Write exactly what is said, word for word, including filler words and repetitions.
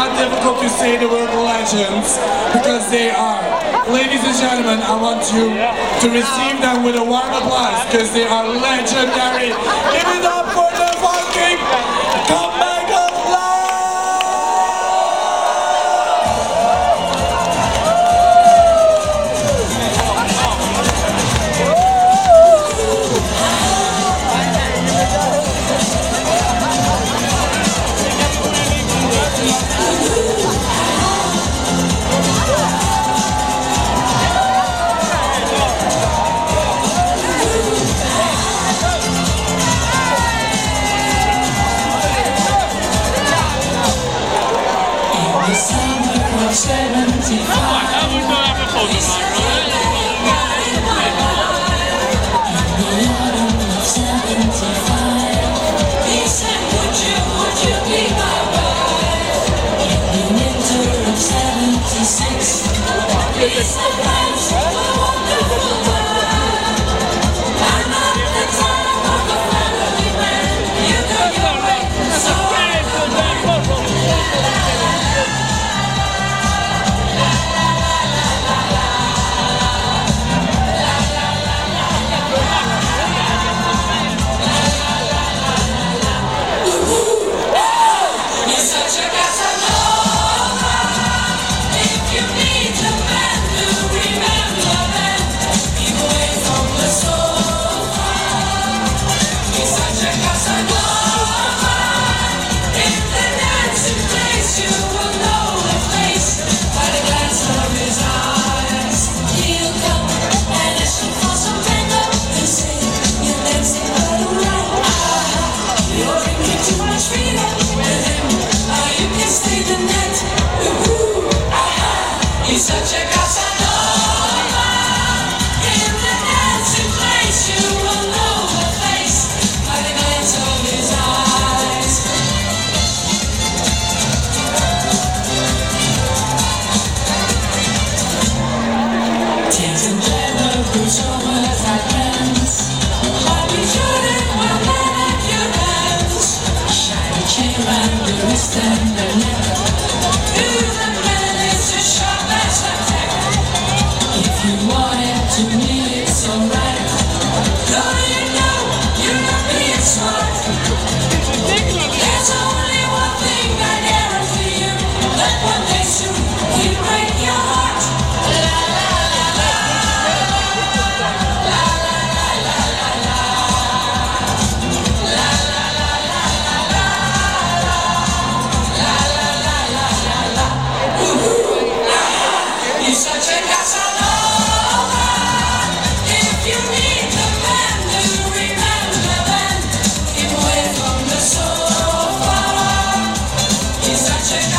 not difficult to say the word legends, because they are. Ladies and gentlemen, I want you to receive them with a warm applause, because they are legendary. Give it up for the fucking comeback of love! He's such a Casanova. In the dancing place, you will know the face by the glance of his eyes. Tears and leather, boots over tight pants. But we shouldn't wear manicured hands. Shiny chain around the wrist and the neck. Do the man is a sharp as a tack. If you want it to me, it's alright. Don't you know you're not being smart? There's only one thing I guarantee you, that one day soon he'll break your heart. La la la la, la la la la la la, la la la la la la, la la la la la la. Ooh, ah, he's such a Casanova. If you need the man to remember, then keep away from the sofa. He's such a